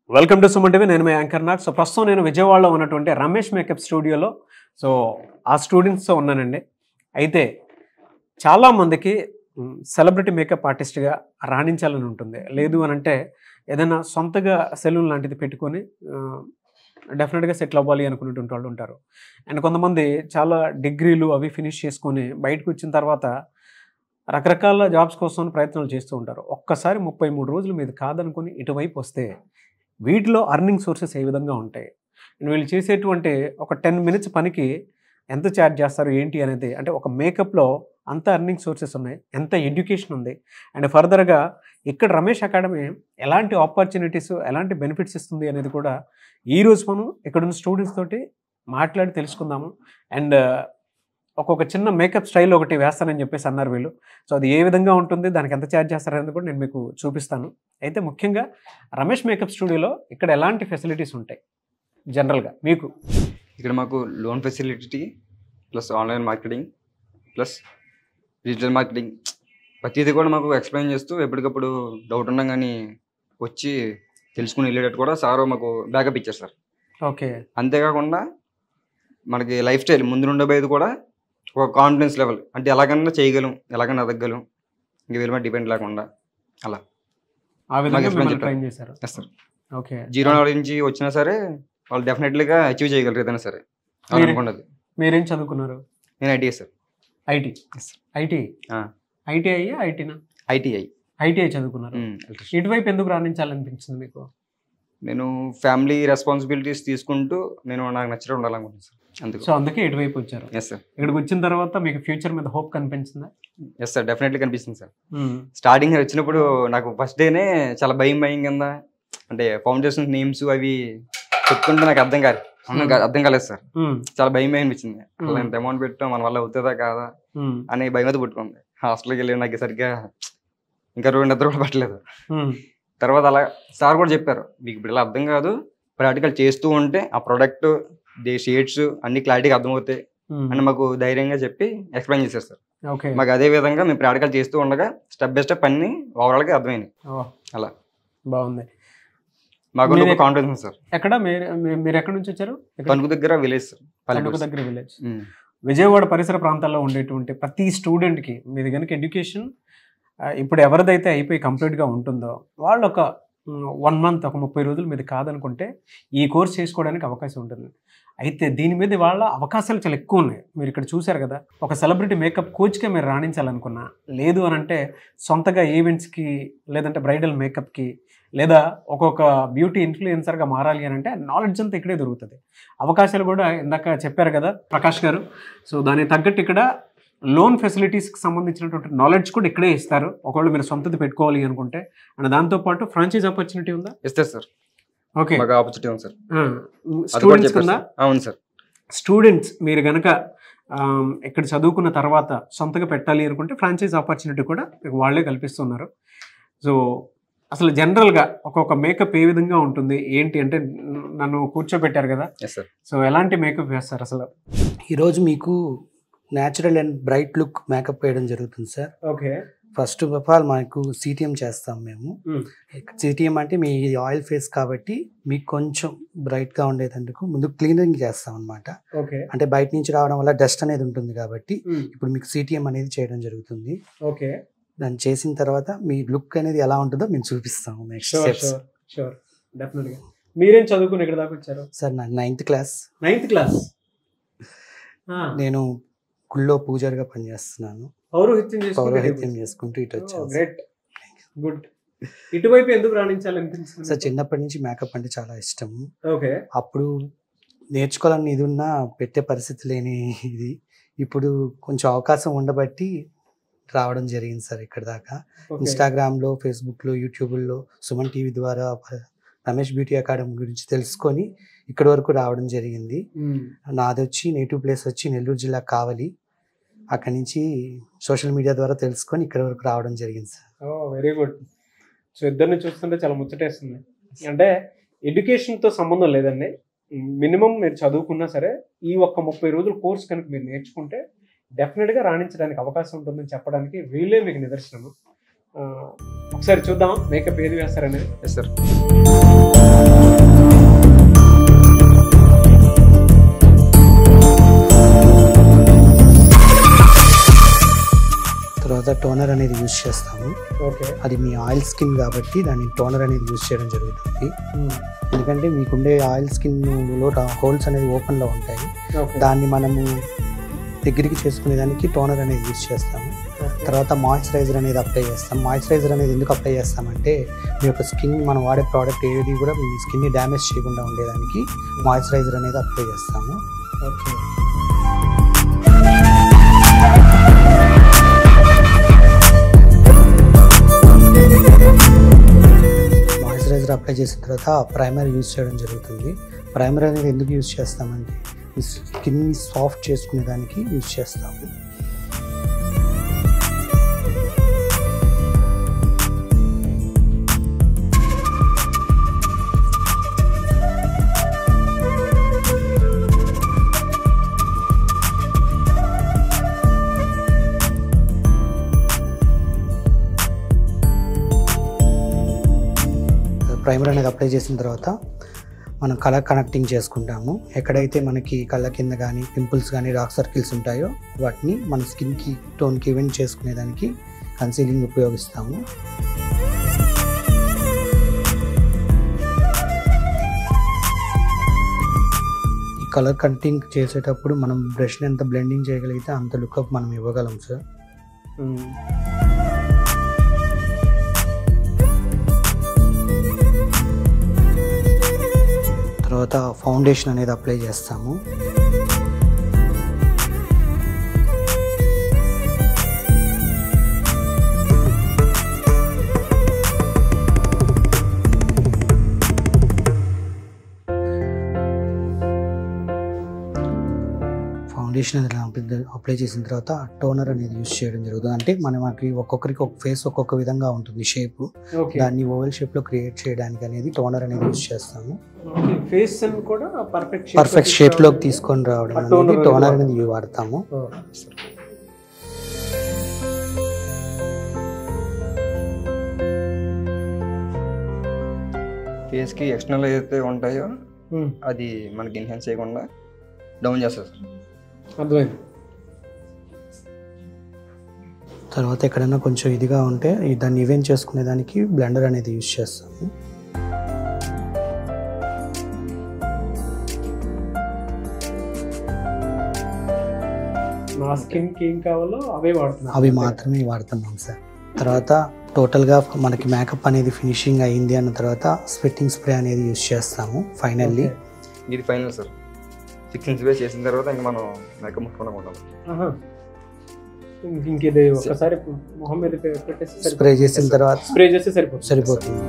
Welcome to Suman TV. నేను మీ anchor Nag. So ప్రస్తుతం నేను విజయవాడలో ఉన్నటువంటి రమేష్ మేకప్ స్టూడియోలో ఆ స్టూడెంట్స్తో ఉన్నానండి. అయితే చాలామందికి సెలబ్రిటీ మేకప్ ఆర్టిస్ట్గా రాణించాలని ఉంటుంది. లేదు అని అంటే ఏదైనా సొంతగా సెలూన్ లాంటిది పెట్టుకొని డెఫినెట్గా సెటిల్ అవ్వాలి అనుకునేటువంటి వాళ్ళు ఉంటారు. అండ్ కొంతమంది చాలా డిగ్రీలు అవి ఫినిష్ చేసుకొని బయటకు వచ్చిన తర్వాత రకరకాల జాబ్స్ కోసం ప్రయత్నాలు చేస్తూ ఉంటారు. ఒక్కసారి 33 రోజులు మీద కాదనుకొని ఇటువైపు వస్తే వీటిలో అర్నింగ్ సోర్సెస్ ఏ విధంగా ఉంటాయి, వీళ్ళు చేసేటువంటి ఒక 10 మినిట్స్ పనికి ఎంత ఛార్జ్ చేస్తారు ఏంటి అనేది, అంటే ఒక మేకప్లో అంత అర్నింగ్ సోర్సెస్ ఉన్నాయి, ఎంత ఎడ్యుకేషన్ ఉంది, అండ్ ఫర్దర్గా ఇక్కడ రమేష్ అకాడమీ ఎలాంటి ఆపర్చునిటీస్ ఎలాంటి బెనిఫిట్స్ ఇస్తుంది అనేది కూడా ఈరోజు మనం ఇక్కడున్న స్టూడెంట్స్ తోటి మాట్లాడి తెలుసుకుందాము. అండ్ ఒక్కొక్క చిన్న మేకప్ స్టైల్ ఒకటి వేస్తానని చెప్పేసి అన్నారు వీళ్ళు. సో అది ఏ విధంగా ఉంటుంది, దానికి ఎంత ఛార్జ్ చేస్తారనేది కూడా నేను మీకు చూపిస్తాను. అయితే ముఖ్యంగా రమేష్ మేకప్ స్టూడియోలో ఇక్కడ ఎలాంటి ఫెసిలిటీస్ ఉంటాయి జనరల్గా మీకు? ఇక్కడ మాకు loan facility plus online marketing plus digital marketing ప్రతిదీ కూడా మాకు ఎక్స్ప్లెయిన్ చేస్తూ ఎప్పటికప్పుడు డౌట్ ఉన్నా కానీ వచ్చి తెలుసుకుని వెళ్ళేటట్టు కూడా సార్ మాకు బ్యాకప్ ఇచ్చారు సార్. ఓకే. అంతేకాకుండా మనకి లైఫ్ స్టైల్ ముందు ఉండబోయేది కూడా ఒక కాన్ఫిడెన్స్ లెవెల్, అంటే ఎలాగన్నా చేయగలం, ఎలాగన్నా ఎదగలం, ఇంక వీళ్ళ మీద డిపెండ్ లేకుండా అలా ఆ విధంగా ట్రైన్ చేశారు. Yes sir. ఓకే. 0 నుంచి వచ్చినా సరే వాళ్ళు డెఫినెట్లీగా అచీవ్ చేయగలరు ఏదైనా సరే అనుకున్నది. మీరేం చదువుకున్నారు? నేను ITI sir. IT. IT ITI ఐటీనా? ఐటీఐ చదువుకున్నారు. ఇటువైపు ఎందుకు రాణించాలనిపించింది మీకు? నేను ఫ్యామిలీ రెస్పాన్సిబిలిటీస్ తీసుకుంటూ నాకు నచ్చినట్టు ఉండాలనుకుంటున్నాను సార్. సో అందుకే ఇటువైపు వచ్చారు. Yes sir. ఇక్కడికి వచ్చిన తర్వాత మీకు ఫ్యూచర్ మీద హోప్ కనిపించిందా? ఎస్ సార్, డెఫినెట్లీ కనిపిస్తుంది సార్. స్టార్టింగ్ వచ్చినప్పుడు నాకు ఫస్ట్ డేనే చాలా భయం కింద, అంటే ఫౌండేషన్ నేమ్స్ అవి చెప్తుంటే నాకు అర్థం కాలేదు సార్. చాలా భయం అనిపించింది. అలా ఎంత అమౌంట్ పెట్టాం, మన వల్ల అవుతుందా కాదా అని భయం అయితే పుట్టుకుంది. హాస్టల్కి వెళ్ళి నాకు సరిగ్గా ఇంకా 2 నిద్ర కూడా పట్టలేదు. తర్వాత అలా సార్ కూడా చెప్పారు, మీకు ఇప్పుడు ఇలా అర్థం కాదు, ప్రాక్టికల్ చేస్తూ ఉంటే ఆ ప్రోడక్ట్ షేడ్స్ అన్ని క్లారిటీగా అర్థమవుతాయి అని మాకు ధైర్యంగా చెప్పి ఎక్స్ప్లెయిన్ చేశారు సార్. మాకు అదే విధంగా మేము ప్రాక్టికల్ చేస్తూ ఉండగా స్టెప్ బై స్టెప్ అన్ని ఓవరాల్గా అర్థమైంది. అలా బాగుంది. మాకు కాన్ఫిడెన్స్ సార్. ఎక్కడ మీరు ఎక్కడి నుంచి వచ్చారు? తణుకు దగ్గర విలేజ్ సార్. తణుకు దగ్గర విలేజ్. విజయవాడ పరిసర ప్రాంతాల్లో ఉండేటువంటి ప్రతి స్టూడెంట్కి మీది కనుక ఎడ్యుకేషన్ ఇప్పుడు ఎవరిదైతే అయిపోయి కంప్లీట్గా ఉంటుందో వాళ్ళు ఒక 1 మంత్ ఒక 30 రోజుల మీద కాదనుకుంటే ఈ కోర్స్ చేసుకోవడానికి అవకాశం ఉంటుంది. అయితే దీని మీద వాళ్ళ అవకాశాలు చాలా ఎక్కువ ఉన్నాయి. మీరు ఇక్కడ చూశారు కదా, ఒక సెలబ్రిటీ మేకప్ కోచ్కే మీరు రాణించాలనుకున్నా, లేదు అని అంటే సొంతగా ఈవెంట్స్కి, లేదంటే బ్రైడల్ మేకప్కి, లేదా ఒక్కొక్క బ్యూటీ ఇన్ఫ్లుయెన్సర్గా మారాలి అని అంటే నాలెడ్జ్ అంతా ఇక్కడే దొరుకుతుంది. అవకాశాలు కూడా ఇందాక చెప్పారు కదా ప్రకాష్ గారు. సో దానికి తగ్గట్టు ఇక్కడ లోన్ ఫెసిలిటీస్కి సంబంధించినటువంటి నాలెడ్జ్ కూడా ఇక్కడే ఇస్తారు ఒకవేళ మీరు సొంతది పెట్టుకోవాలి అనుకుంటే. అండ్ దాంతోపాటు ఫ్రాంచైజ్ ఆపర్చునిటీ ఉందా? ఇస్తారు సార్. ఓకే. ఆపర్చునిటీ ఉంది సార్. స్టూడెంట్స్ ఉందా? అవును సార్. స్టూడెంట్స్ మీరు కనుక ఇక్కడ చదువుకున్న తర్వాత సొంతగా పెట్టాలి అనుకుంటే ఫ్రాంచైజ్ ఆపర్చునిటీ కూడా మీకు వాళ్ళే కల్పిస్తున్నారు. సో అసలు జనరల్గా ఒక్కొక్క మేకప్ ఏ విధంగా ఉంటుంది ఏంటి అంటే, నన్ను కూర్చోబెట్టారు కదా, సో ఎలాంటి మేకప్ వేస్తారు అసలు? ఈరోజు మీకు natural and bright look makeup వేయడం జరుగుతుంది sir. Okay. First of all మనకు సిటిఎం చేస్తాం మేము. సిటిఎం అంటే మీ ఆయిల్ ఫేస్ కాబట్టి మీకు కొంచెం బ్రైట్గా ఉండేందుకు ముందు క్లీనింగ్ చేస్తాం అనమాట. అంటే బయట నుంచి రావడం వల్ల డస్ట్ అనేది ఉంటుంది కాబట్టి ఇప్పుడు మీకు సిటిఎం అనేది చేయడం జరుగుతుంది. ఓకే. దాన్ని చేసిన తర్వాత మీ లుక్ అనేది ఎలా ఉంటుందో మేము చూపిస్తాము నెక్స్ట్ స్టెప్స్. డెఫినెట్గా. మీరేం చదువుకుని ఇక్కడ దాకా వచ్చారు? సార్ నాకు 9th క్లాస్. నేను గుళ్ళో పూజారిగా పనిచేస్తున్నాను. పౌరోహిత్యం చేసుకుంటూ ఇటు వచ్చాను. గుడ్. ఇటువైపు ఎందుకు రాణించాలనిపించింది సార్? చిన్నప్పటి నుంచి మేకప్ అంటే చాలా ఇష్టం. ఓకే. అప్పుడు నేర్చుకోవాలని ఇది ఉన్నా పెట్టే పరిస్థితి లేని ఇది, ఇప్పుడు కొంచెం అవకాశం ఉండబట్టి రావడం జరిగింది సార్ ఇక్కడ దాకా. ఇన్స్టాగ్రామ్లో, ఫేస్బుక్లో, యూట్యూబ్లో, సుమన్ టీవీ ద్వారా రమేష్ బ్యూటీ అకాడమీ గురించి తెలుసుకొని ఇక్కడి వరకు రావడం జరిగింది. నాది వచ్చి నేటివ్ ప్లేస్ వచ్చి నెల్లూరు జిల్లా కావలి. అక్కడి నుంచి సోషల్ మీడియా ద్వారా తెలుసుకొని ఇక్కడి వరకు రావడం జరిగింది సార్. Very good. సో ఇద్దరిని చూస్తుంటే చాలా ముచ్చటేస్తుంది. అంటే ఎడ్యుకేషన్తో సంబంధం లేదండి, మినిమం మీరు చదువుకున్నా సరే ఈ ఒక్క 30 రోజుల కోర్స్ కనుక మీరు నేర్చుకుంటే డెఫినెట్గా రాణించడానికి అవకాశం ఉంటుందని చెప్పడానికి వీళ్ళే మీకు నిదర్శనము. ఒకసారి చూద్దాం మేకప్ ఏది వేస్తారనేది. Yes sir. తర్వాత టోనర్ అనేది యూజ్ చేస్తాము. ఓకే. అది మీ ఆయిల్ స్కిన్ కాబట్టి దాన్ని టోనర్ అనేది యూజ్ చేయడం జరుగుతుంది. ఎందుకంటే మీకుండే ఆయిల్ స్కిన్లో హోల్స్ అనేది ఓపెన్లో ఉంటాయి, దాన్ని మనము దగ్గరికి చేసుకునేదానికి టోనర్ అనేది యూజ్ చేస్తాము. తర్వాత మాయిశ్చరైజర్ అనేది అప్లై చేస్తాం. మాయిశ్చరైజర్ అనేది ఎందుకు అప్లై చేస్తామంటే మీ యొక్క స్కిన్ మనం వాడే ప్రోడక్ట్ ఏది కూడా మీ స్కిన్ని డ్యామేజ్ చేయకుండా ఉండేదానికి మాయిశ్చరైజర్ అనేది అప్లై చేస్తాము. ఓకే. మాయిశ్చరైజర్ అప్లై చేసిన తర్వాత ప్రైమర్ యూజ్ చేయడం జరుగుతుంది. ప్రైమర్ అనేది ఎందుకు యూజ్ చేస్తామంటే ఈ స్కిన్ని సాఫ్ట్ చేసుకునే దానికి యూజ్ చేస్తాము. ప్రైమర్ అనేది అప్లై చేసిన తర్వాత మనం కలర్ కనెక్టింగ్ చేసుకుంటాము. ఎక్కడైతే మనకి కళ్ళ కింద కానీ పింపుల్స్ కానీ డార్క్ సర్కిల్స్ ఉంటాయో వాటిని మన స్కిన్కి టోన్కి ఈవెంట్ చేసుకునేదానికి కన్సీలింగ్ ఉపయోగిస్తాము. ఈ కలర్ కనెక్టింగ్ చేసేటప్పుడు మనం బ్రష్ని ఎంత బ్లెండింగ్ చేయగలిగితే అంత లుక్అప్ మనం ఇవ్వగలం సార్. తర్వాత ఫౌండేషన్ అనేది అప్లై చేస్తాము. ఫౌండేషన్ అనేది అప్లై చేసిన తర్వాత టోనర్ అనేది యూజ్ చేయడం జరుగుతుంది. అంటే మనకి ఒక్కొక్కరికి ఒక ఫేస్ ఒక్కొక్క విధంగా ఉంటుంది షేప్, దాన్ని ఓవెల్ షేప్లో క్రియేట్ చేయడానికి అనేది టోనర్ అనేది యూజ్ చేస్తాము. పర్ఫెక్ట్ షేప్లోకి తీసుకొని రావడం అనేది టోనర్ అనేది వాడతాము. ఫేస్కి ఎక్స్టర్నల్ ఏదైతే ఉంటాయో అది మనకి ఎన్హాన్స్ చేయకుండా డౌన్ చేస్తారు. అర్థమైంది. తర్వాత ఎక్కడైనా కొంచెం ఇదిగా ఉంటే దాన్ని ఈవెంట్ చేసుకునే దానికి బ్లెండర్ అనేది యూజ్ చేస్తాము. నా స్కిన్కి ఏం కావాలో అవి మాత్రమే వాడుతున్నాం సార్. తర్వాత టోటల్గా మనకి మేకప్ అనేది ఫినిషింగ్ అయ్యింది అన్న తర్వాత స్వెట్టింగ్ స్ప్రే అనేది యూజ్ చేస్తాము. ఫైనల్లీ ఇది ఫైనల్ సార్. 6 స్ప్రే చేసిన తర్వాత ఇంకా మనం మేకప్ ముట్టుకుండా ఉంటాం. ఇంకేది ఒకసారి మొహం మీద పెట్టేసి స్ప్రే చేసిన తర్వాత స్ప్రే చేస్తే సరిపోతుంది.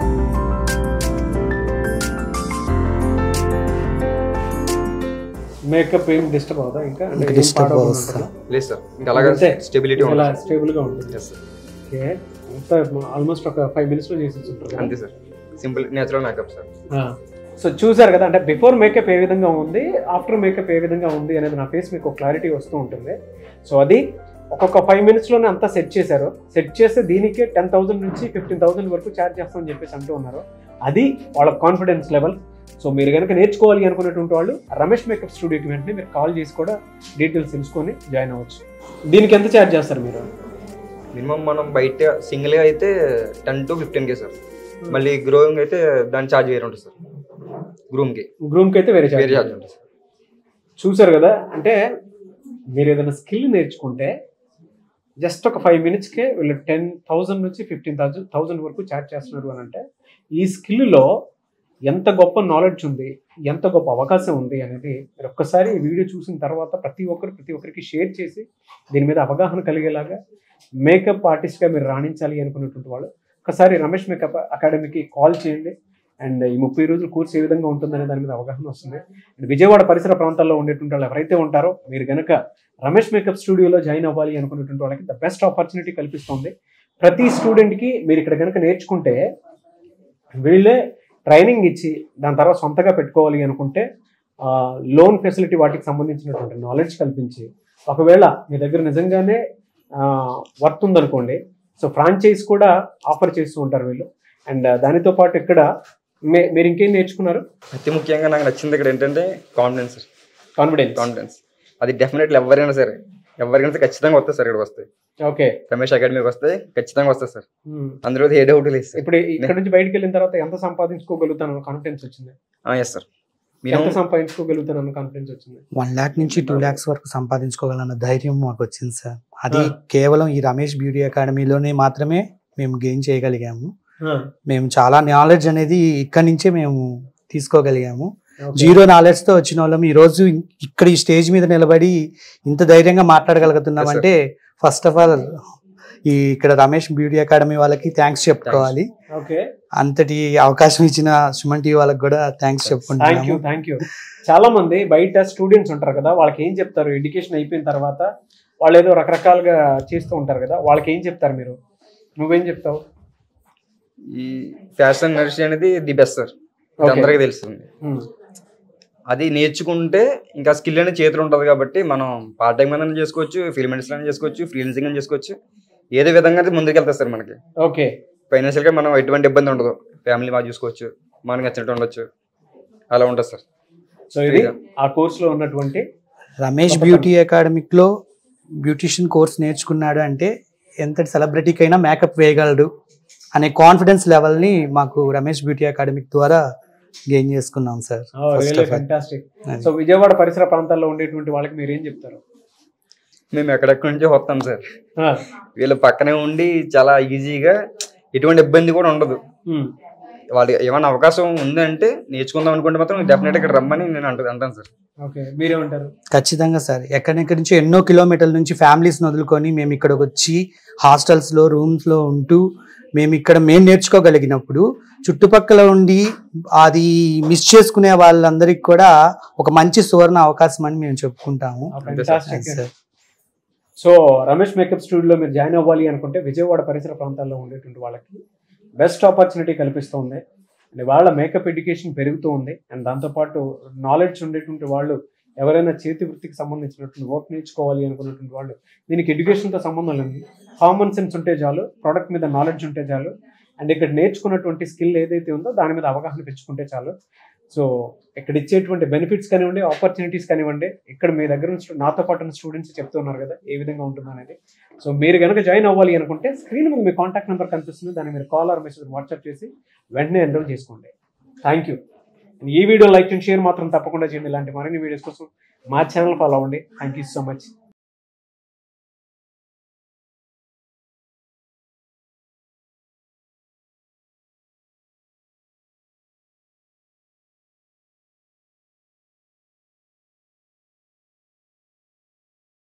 మేకప్ ఏం డిస్టర్బ్ అవుతా? ఇంకా డిస్టర్బ్ అవుతుంది లేదు సార్. ఇంకా అలాగే స్టెబిలిటీ ఉంటుంది, స్టేబుల్గా ఉంటుంది. ఓకే. అంతా ఆల్మోస్ట్ ఒక 5 minutesలో చేసి ఉంటారు. అంతే sir. Simple natural makeup sir. So చూసారు కదా, అంటే బిఫోర్ మేకప్ ఏ విధంగా ఉంది, ఆఫ్టర్ మేకప్ ఏ విధంగా ఉంది అనేది నా ఫేస్ మీకు క్లారిటీ వస్తూ ఉంటుంది. సో అది ఒక్కొక్క 5 minutesలోనే అంతా సెట్ చేశారు. సెట్ చేస్తే దీనికే 10,000 నుంచి 15,000 వరకు ఛార్జ్ చేస్తామని చెప్పేసి అంటూ ఉన్నారు. అది వాళ్ళ కాన్ఫిడెన్స్ లెవెల్. సో మీరు కనుక నేర్చుకోవాలి అనుకునేటువంటి వాళ్ళు రమేష్ మేకప్ స్టూడియోకి వెంటనే మీరు కాల్ చేసి కూడా డీటెయిల్స్ తెలుసుకొని జాయిన్ అవ్వచ్చు. దీనికి ఎంత ఛార్జ్ చేస్తారు మీరు? మినిమం మనం బయట సింగిల్గా అయితే 10 to 15K సార్. మళ్ళీ గ్రోయింగ్ అయితే దాని ఛార్జ్ వేరే ఉంటుంది సార్. గ్రూమ్కి అయితే వేరే ఛార్జ్ ఉంటుంది. చూసారు కదా, అంటే మీరు ఏదైనా స్కిల్ నేర్చుకుంటే జస్ట్ ఒక 5 minutesకే వీళ్ళు 10,000 నుంచి 15,000 వరకు ఛార్జ్ చేస్తున్నారు అని అంటే ఈ స్కిల్లో ఎంత గొప్ప నాలెడ్జ్ ఉంది, ఎంత గొప్ప అవకాశం ఉంది అనేది మీరు ఒక్కసారి ఈ వీడియో చూసిన తర్వాత ప్రతి ఒక్కరికి షేర్ చేసి దీని మీద అవగాహన కలిగేలాగా మేకప్ ఆర్టిస్ట్గా మీరు రాణించాలి అనుకున్నటువంటి వాళ్ళు ఒకసారి రమేష్ మేకప్ అకాడమీకి కాల్ చేయండి. అండ్ ఈ 30 రోజుల కోర్స్ ఏ విధంగా ఉంటుందనే దాని మీద అవగాహన వస్తుంది. అండ్ విజయవాడ పరిసర ప్రాంతాల్లో ఉండేటువంటి వాళ్ళు ఎవరైతే ఉంటారో మీరు కనుక రమేష్ మేకప్ స్టూడియోలో జాయిన్ అవ్వాలి అనుకున్నటువంటి వాళ్ళకి ద బెస్ట్ ఆపర్చునిటీ కల్పిస్తుంది. ప్రతి స్టూడెంట్కి మీరు ఇక్కడ కనుక నేర్చుకుంటే వీళ్ళే ట్రైనింగ్ ఇచ్చి దాని తర్వాత సొంతగా పెట్టుకోవాలి అనుకుంటే లోన్ ఫెసిలిటీ వాటికి సంబంధించినటువంటి నాలెడ్జ్ కల్పించి ఒకవేళ మీ దగ్గర నిజంగానే వర్త్ ఉందనుకోండి, సో ఫ్రాంచైజ్ కూడా ఆఫర్ చేస్తూ ఉంటారు వీళ్ళు. అండ్ దానితో పాటు ఇక్కడ మీరు ఇంకేం నేర్చుకున్నారు? అతి ముఖ్యంగా నాకు నచ్చింది ఇక్కడ ఏంటంటే కాన్ఫిడెన్స్. అది డెఫినెట్లీ ఎవరైనా సరే ఖచ్చితంగా వస్తుంది సార్. ఇక్కడ వస్తాయి. ఓకే. రమేష్ అకాడమీకి వస్తే ఖచ్చితంగా వస్తా సార్, అందులో ఏ డౌట్ లేదు సార్. ఇప్పుడు ఇక్కడ నుంచి బయటకు వెళ్ళిన తర్వాత ఎంత సంపాదించుకోగలుగుతాను కాన్ఫిడెన్స్ వచ్చింది? ఎస్ సార్, ఎంత సంపాదించుకోగలుగుతాను కాన్ఫిడెన్స్ వచ్చింది? 1 lakh నుంచి 2 lakhs వరకు సంపాదించుకోగలన్న ధైర్యం మాకు వచ్చింది సార్. అది కేవలం ఈ రమేష్ బ్యూటీ అకాడమీలోనే మాత్రమే మేము గెయిన్ చేయగలిగాము. మేము చాలా నాలెడ్జ్ అనేది ఇక్కడి నుంచే మేము తీసుకోగలిగాము. జీరో నాలెడ్జ్ తో వచ్చిన వాళ్ళం ఈ రోజు ఇక్కడ ఈ స్టేజ్ మీద నిలబడి ఇంత ధైర్యంగా మాట్లాడగలుగుతున్నాం అంటే ఫస్ట్ ఆఫ్ ఆల్ ఈ ఇక్కడ రమేష్ బ్యూటీ అకాడమీ వాళ్ళకి థ్యాంక్స్ చెప్పుకోవాలి. అంతటి అవకాశం ఇచ్చిన సుమన్ టీవీ వాళ్ళకి కూడా థ్యాంక్స్ చెప్పుకుంటున్నాము. Thank you. చాలా మంది బయట స్టూడెంట్స్ ఉంటారు కదా, వాళ్ళకి ఏం చెప్తారు? ఎడ్యుకేషన్ అయిపోయిన తర్వాత వాళ్ళు ఏదో రకరకాలుగా చేస్తూ ఉంటారు కదా, వాళ్ళకి ఏం చెప్తారు మీరు? నువ్వేం చెప్తావు? ఈ ఫ్యాషన్ నర్సరీ అనేది ది బెస్ట్ సార్, అందరికీ తెలుస్తుంది. అది నేర్చుకుంటే ఇంకా స్కిల్ అనేది చేతులు ఉంటుంది కాబట్టి మనం పార్ట్ టైం అయినా చేసుకోవచ్చు, ఫిల్మ్ ఇండస్ట్రీ అయినా చేసుకోవచ్చు, ఫ్రీలాన్సింగ్ అయినా చేసుకోవచ్చు. ఏదో విధంగా అయితే ముందుకు వెళ్తారు సార్. మనకి ఓకే, ఫైనాన్షియల్ గా మనం ఎటువంటి ఇబ్బంది ఉండదు, ఫ్యామిలీ బాగా చూసుకోవచ్చు, మనకి నచ్చినట్టు ఉండొచ్చు, అలా ఉంటుంది సార్. సో ఇది ఆ కోర్సులో ఉన్నటువంటి రమేష్ బ్యూటీ అకాడమిక్ లో బ్యూటిషియన్ కోర్స్ నేర్చుకున్నాడు అంటే ఎంతటి సెలబ్రిటీకైనా మేకప్ వేయగలడు అనే కాన్ఫిడెన్స్ లెవెల్ ని మాకు రమేష్ బ్యూటీ అకాడమిక్ ద్వారా గెయిన్ చేసుకున్నాం సార్. ఫ్యాంటాస్టిక్. సో విజయవాడ పరిసర ప్రాంతాల్లో ఉండేటువంటి వాళ్ళకి మీరు ఏం చెప్తారు? మేము ఎక్కడెక్కడి నుంచో వస్తాం సార్, వీళ్ళ పక్కనే ఉండి చాలా ఈజీగా ఎటువంటి ఇబ్బంది కూడా ఉండదు. వాళ్ళకి ఏమైనా అవకాశం ఉందంటే నేర్చుకుందాం అనుకుంటే మాత్రం డెఫినెట్ ఇక్కడ రమ్మని నేను అంటాను సార్. మీరేమంటారు? ఖచ్చితంగా సార్, ఎక్కడెక్కడి నుంచి ఎన్నో కిలోమీటర్ల నుంచి ఫ్యామిలీస్ వదులుకొని మేము ఇక్కడికి వచ్చి హాస్టల్స్ లో రూమ్స్ లో ఉంటూ మేము నేర్చుకోగలిగినప్పుడు చుట్టుపక్కల ఉండి అది మిస్ చేసుకునే వాళ్ళందరికీ కూడా ఒక మంచి సువర్ణ అవకాశం అని మేము చెప్పుకుంటాము. సో రమేష్ మేకప్ స్టూడియోలో మీరు జాయిన్ అవ్వాలి అనుకుంటే విజయవాడ పరిసర ప్రాంతాల్లో ఉండేటువంటి వాళ్ళకి బెస్ట్ ఆపర్చునిటీ కల్పిస్తుంది. అండ్ వాళ్ళ మేకప్ ఎడ్యుకేషన్ పెరుగుతూ ఉంది. అండ్ దాంతోపాటు నాలెడ్జ్ ఉండేటువంటి వాళ్ళు ఎవరైనా చేతి వృత్తికి సంబంధించినటువంటి వర్క్ నేర్చుకోవాలి అనుకున్నటువంటి వాళ్ళు దీనికి ఎడ్యుకేషన్తో సంబంధం లేదు, కామన్ సెన్స్ ఉంటే చాలు, ప్రోడక్ట్ మీద నాలెడ్జ్ ఉంటే చాలు, అండ్ ఇక్కడ నేర్చుకున్నటువంటి స్కిల్ ఏదైతే ఉందో దాని మీద అవగాహన పెంచుకుంటే చాలు. సో ఇక్కడ ఇచ్చేటువంటి బెనిఫిట్స్ కానివ్వండి, ఆపర్చునిటీస్ కానివ్వండి, ఇక్కడ మీ దగ్గర నుంచి నాతో పాటు ఉన్న స్టూడెంట్స్ చెప్తున్నారు కదా ఏ విధంగా ఉంటుంది అనేది. సో మీరు కనుక జాయిన్ అవ్వాలి అనుకుంటే స్క్రీన్ మీద మీ కాంటాక్ట్ నెంబర్ కనిపిస్తుంది, దాన్ని మీరు కాల్ ఆర్ మెసేజ్ వాట్సాప్ చేసి వెంటనే ఎన్రోల్ చేసుకోండి. Thank you. ఈ వీడియో లైక్ అండ్ షేర్ మాత్రం తప్పకుండా చేయండి. ఇలాంటి మరిన్ని వీడియోస్ కోసం మా ఛానల్ ఫాలో అవ్వండి. Thank you so much.